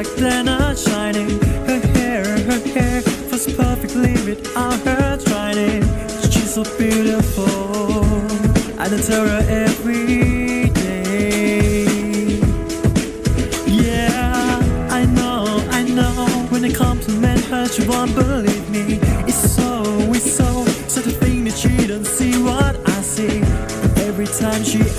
like they're not shining. Her hair was perfectly without her trying. She's so beautiful, I adore her every day. Yeah, I know, when I compliment her she won't believe me. It's so, such a thing that she don't see what I see. Every time she